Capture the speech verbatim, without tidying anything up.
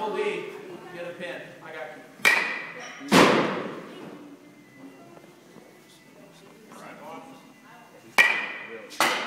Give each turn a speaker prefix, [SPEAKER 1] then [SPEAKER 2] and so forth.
[SPEAKER 1] double D. Get a pin. I got you. Right on.